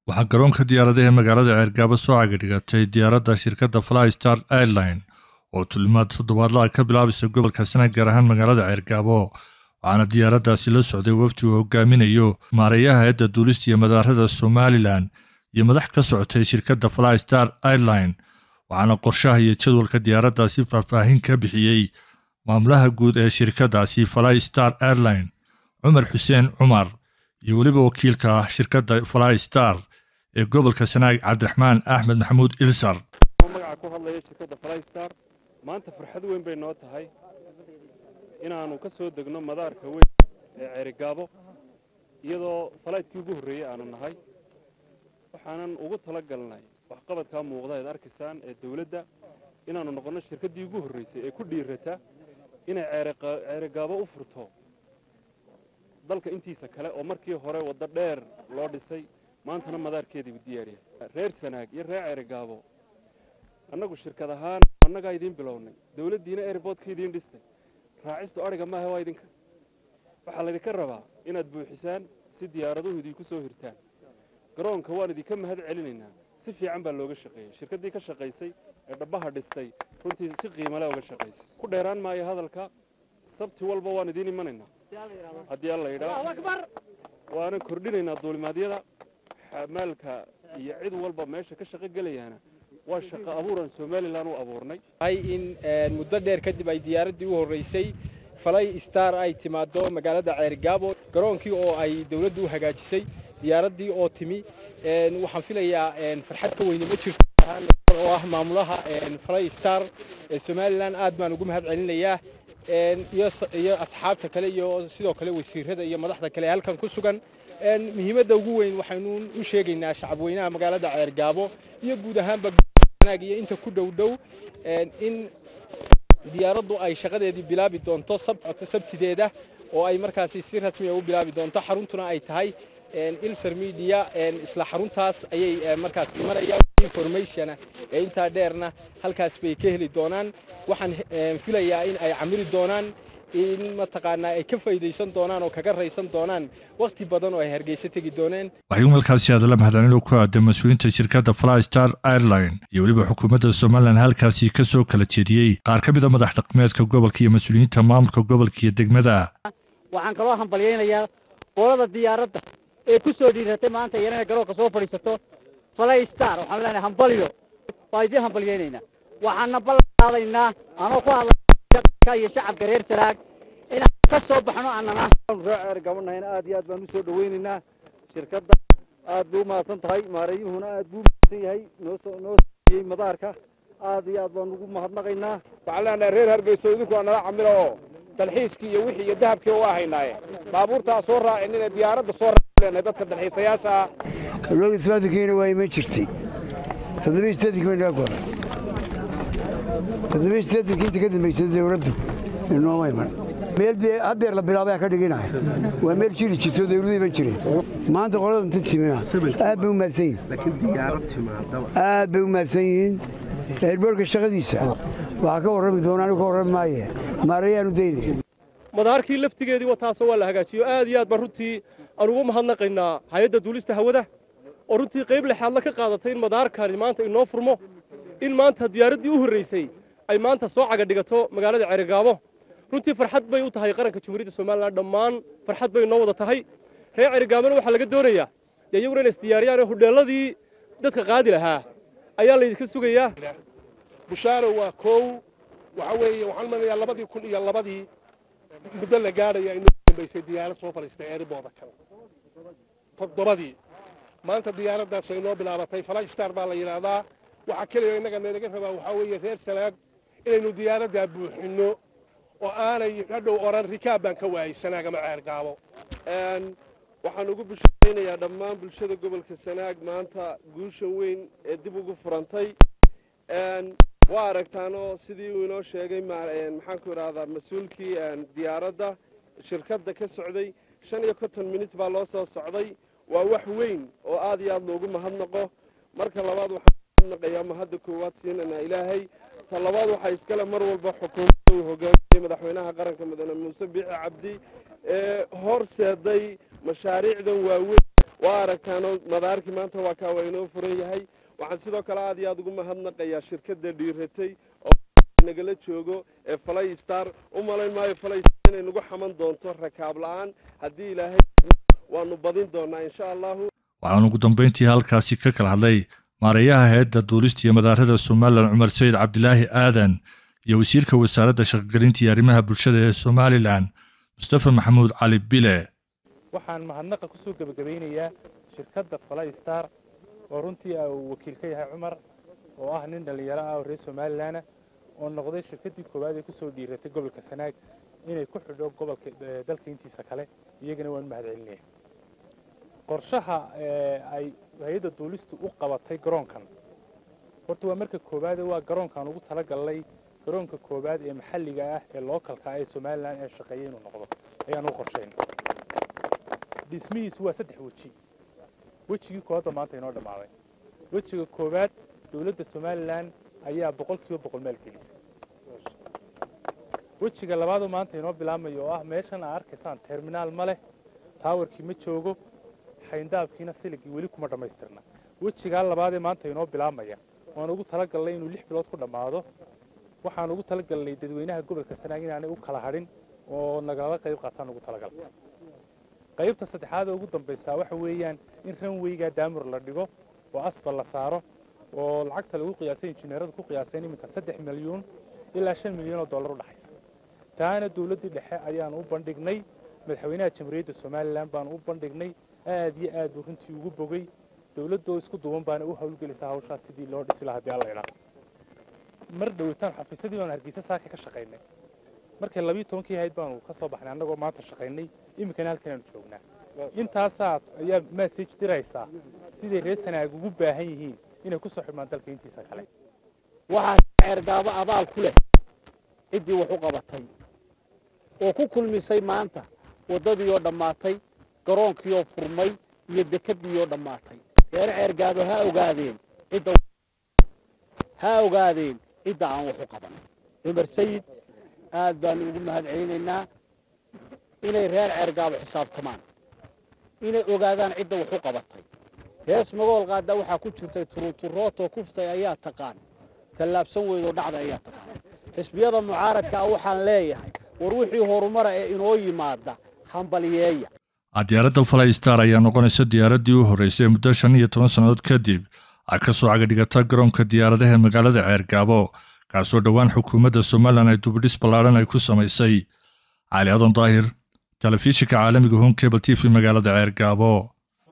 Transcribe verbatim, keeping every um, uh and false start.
waxaa garoonka diyaaradaha magaalada Ceergabo soo cagdhigatay diyaaradda shirkadda Flystar Airline oo tulimaad toddobaadla ka bilaabaysa gobolka Sanaag gaar ahaan magaalada Ceergabo waxaana diyaaraddaasi la socday wafdi uu hogaaminayo maareeyaha hay'adda duulista iyo madaarada Somaliland iyo madax ka socotay shirkadda Flystar Airline waxaana qorshaha iyo jadwalka diyaaraddaasi faahfaahin ka bixiyay maamulaha guud ee shirkaddaasi Flystar Airline Cumar Xuseen Cumar iyo waliba wakiilka shirkadda Flystar ee gobolka Sanaag Cabdiraxmaan Axmed Maxamuud Ilsar magaca ku hadlaya shirkadda Flystar maanta farxad weyn bay noo tahay inaanu ka soo degno madaarka weyn ee Ceergabo iyadoo flightki ugu horeeyay aanu nahay waxaanan ugu tala galnay wax qabadka muuqda ee arkisan ee dawladda inaanu noqono shirkaddii ugu horeysay ee ku dhiirata inay Ceergabo u furto dalka intiisa kale oo markii hore wada dheer loo dhisay maantana madaarkeedii u diyaariyay reer Sanaag iyo reer Ceergabo annagu shirkad ahaan annaga idin bilownay dawladdiina airportka idin dhistay raacistu ariga ma aha waa idinka waxa la idinka rabaa inaad buuxisaan si diyaaraduhu idinku soo hirtaan garoonka waan idinka mahad celinaynaa si fiican baa looga shaqeeyay shirkaddii ka shaqaysay ee dhabaha dhistay runtii si qiimo leh uga shaqaysay ku dheeraan maayo hadalka sabti walba waan idin imanaynaa haddii alla yidhaahdo waana kordhinaynaa duulimaadyada maalka iyo cid walba meesha ka shaqo galayana waa shaqo abuuran Somaliland u abuurnay ay in muddo dheer kadib ay diyaaraddii u horeysay Flystar ay timaado magaalada Ceergabo garoonkii oo ay dawladdu u hagaajisay diyaaraddii oo timi waxaan filayaa farxad ka weyn ma jirto oo ah maamulaha Flystar ee Somaliland aad baan ugu mahad celinayaa iyo iyo asxaabta kale iyo sidoo kale wasiirada iyo madaxda kale halkan ku sugan muhiimadda ugu weyn waxaanu u sheegaynaa shacab weynaha magaalada Ceergabo iyo guud ahaanba Sanaag iyo inta ku dhow dhow in diyaaraddu ay shaqadeedii bilaabi doonto sabtideeda oo ay markaasi si rasmi ah u bilaabi doonto xaruntuna ay tahay Ilsar Media isla xaruntaas ayay markaas imanayaan information ee inta dheerna halkaas bay ka heli doonaan waxaan filayaa in ay camili doonaan in ma taqaana ay ka faa'iideysan doonaan oo kaga raysan doonaan waqti badan oo ay Hargeysa tagi doonaan waxay markaasi hadalla mahadcelin ku aaday mas'uuliyiinta shirkadda Flystar Airline iyo waliba xukuumadda Somaliland halkaasi ka soo kala jeediyay qaar ka mid ah madax dhaqameedka gobolka iyo mas'uuliyiinta maamulka gobolka iyo degmada waxaan kaloo hambalyeeynaa qolada diyaaradda ee ku soo dhiiratay maanta yarana garoonka soo fadhiisato Flystar waxaan leenahay hambalyo waa idin hambalyeeynaa waxaan balqaadaynaa anoo ku hadlay iyo shacabka reer Sanaag in ka soo baxno annana Ceergabanayn aad iyo aad baan u soo dhaweynaynaa shirkadda aad buu maasan tahay maareeyuhuna aad buu maasan yahay noo soo noo siiyay madaarka aad iyo aad baan ugu mahadnaqaynaa waxaan reer Hargeysa idinku aan nala camilo dalxiiskii iyo wixii iyo dahabkii oo ahaynaaye baabuurta soo raacin in diyaaradda soo raacin dadka dalxiisayaasha loo isbaadkiina way ma jirtay tadbiis tadkiina goor tadbiis tadkiina ka dambeysay dawladdu inoo ma iman meel hadeer la bilaabay ka dhiginaay waa meel jiri jirto dawladdu iman jiray maanta qolada inta timina aad bay u maasan laakiin diyaarad timaado aad bay u maasan yihiin airportka shaqadiisa waxa ka warrami doonaan ka warrami maaye maareeyaan u deynay madaarkii laftigeedii waa taasoo waa la hagaajiyo aad iyo aad baan runtii aan ugu mahadnaqaynaa hay'adda duulista hawada oo runtii qayb lixaad la ka qaadatay in madaarkani maanta inoo furmo in maanta diyaaraddii u horeysay ay maanta soo caga dhigato magaalada Ceergabo runtii farxad bay u tahay qaranka Jamhuuriyadda Somaliland dhammaan farxad bay noo wada tahay reer Ceergabo waxa laga doonayaa iyaguna inay isdiyaariyaan hudheeladii dadka qaadi lahaa ayaa la idinka sugayaa bushaaro waa koow waxa weeye waxaan maleeyaa labadii kun iyo labadii muddo la gaaraya in dambeysay diyaarad soo fariistay airport kale toddobadii maanta diyaaraddaas ay noo bilaabatay Flystar baa la yiraahdaa waxa kaliya inaga naga rabaa waxa weeye reer Sanaag inaynu diyaaradda buuxino oo aanay hadhow oran rikaab baan ka waayay Sanaag ama Ceergabo een waxaan ugu bulshadeynayaa dhammaan bulshada gobolka Sanaag maanta guusha weyn ee dib ugu furantay een waa aragtaano sidii uu inoo sheegay maxaan ku raahdaa mas'uulkii diyaaradda shirkadda ka socday shan iyo konton minut baa loo soo socday waa wax weyn oo aad iyo aad loogu mahadnaqo marka labaad waxaan naqayaa mahadda koowaad siinana ilaahay ta labaad waxa iskala mar walba xukuumadda uu hogaamiyay madaxweynaha qaranka mudane Muuse Biixi Cabdi ee horseeday mashaariicdan waaweyn waa aragtaanoo madaarkii maanta waa kaa waa inoo furan yahay waxaan sidoo kale aad iyo aad ugu mahadnaqayaa shirkadda dhiiratay oo nagala joogo ee Flystar u malayn maayo Flystar inay nagu xaman doonto rakaab la'aan haddii ilaahay waanu badin doonaa insha Allah. waxaan ugu dambeyntii halkaasi ka kala hadlay maareeyaha hay'adda duulista iyo madaarada Somaliland Cumar Sayid Cabdilaahi Aadan iyo wasiirka wasaaradda shaqagelinta iyo arrimaha bulshada ee Somaliland Mustafa Maxamuud Cali Bile. waxaan mahadnaqa ku soo gabagabeynayaa shirkadda Flystar oo runtii uu wakiil ka yahay Cumar oo ah nin dhalinyaro ah oo reer Somaliland oo noqday shirkaddii koowaad ee ku soo dhiiratay gobolka Sanaag inay ku xidho gobolka dalka intiisa kale iyagana waan mahadcelinayaa qorshaha ay hay'adda duulistu u qabatay garoonkan horta waa marka koowaad waa garoonkan ugu talagalay garoonka koowaad ee maxalliga ah ee localka ah ee Somaliland ee shaqeeya inuu noqdo ayaan u qorsheynay dhismihiisu waa saddex weji wejigii koowaad maanta inoo dhamaaday wejiga koowaad dawladda Somaliland ayaa boqolkiiba boqol meel gelisay wejiga labaad maanta inoo bilaamayo oo ah meeshan aad arkaysaan terminaal ma leh towerkii ma joogo xayndaabkiina siligii weli kuma dhamaystirna wejiga labaad ee maanta inoo bilaamaya waan ugu talagalnay inuu lix bilood ku dhamaado waxaan ugu talagalnay dadweynaha gobolka Sanaag inaanay u kala hadhin oo nagala qayb qaataan ugu talagalnay qaybta saddexaad ugu dambaysa waxa weeyaan in runwayga daamur la dhigo oo asfal la saaro oo lacagta lagu qiyaasay injineerada ku qiyaaseen iminka saddex milyan ilaa shan milyan oo dollar u dhaxaysa taana dawladda dhexe ayaan u bandhignay madaxweynaha jamhuuriyadda Somaliland baan u bandhignay aad iyo aad runtii ugu bogay dawladda isku duuban baan u hawlgelisay hawshaas sidii loo dhisi lahaa hadii alla yiraahdo mar dhawtaan xafiisadii baan Hargeysa saaka ka shaqeynay markay laba iyo toban ahayd baan ka soo baxnay annagoo maanta shaqeynay imikana halkan aan joognaa intaas ayaa message diraysa sidii reer Sanaag ugu baahan yihiin inay ku soo xidmaan dalka intiisa kale waxa Ceergaabo abaal ku leh cidii wax u qabatay oo ku kulmisay maanta wadadii oo dhamaatay garoonkii oo furmay iyo dekadii oo dhamaatay reer Ceergaabo ha ogaadeen cidda ha ogaadeen cidda aan wax u qaban Cumar Sayid aad baan ugu mahadcelinaynaa inay reer Ceergaabo xisaabtamaan inay ogaadaan cidda wax u qabatay hees magool qaada waxa ku jirtay turuturooto kuftay ayaa taqaan talaabsan weeyo dhacda ayaa taqaan xisbiyada mucaaradka waxaan leeyahay war wixii horumar ee inoo yimaada hambaliyeeya diyaaradda Flystar ayaa noqonaysa diyaaraddii u horeysay muddo shan iyo toban sanadood kadib ay ka soo cagadhigata garoonka diyaaradaha magaalada Ceergaabo kaasoo dhawaan xukuumadda Somaliland ay dubadhis ballaaran ay ku samaysay Cali Adan Daahir telefishinka caalamiga Home Cable T V magaalada Ceergaabo.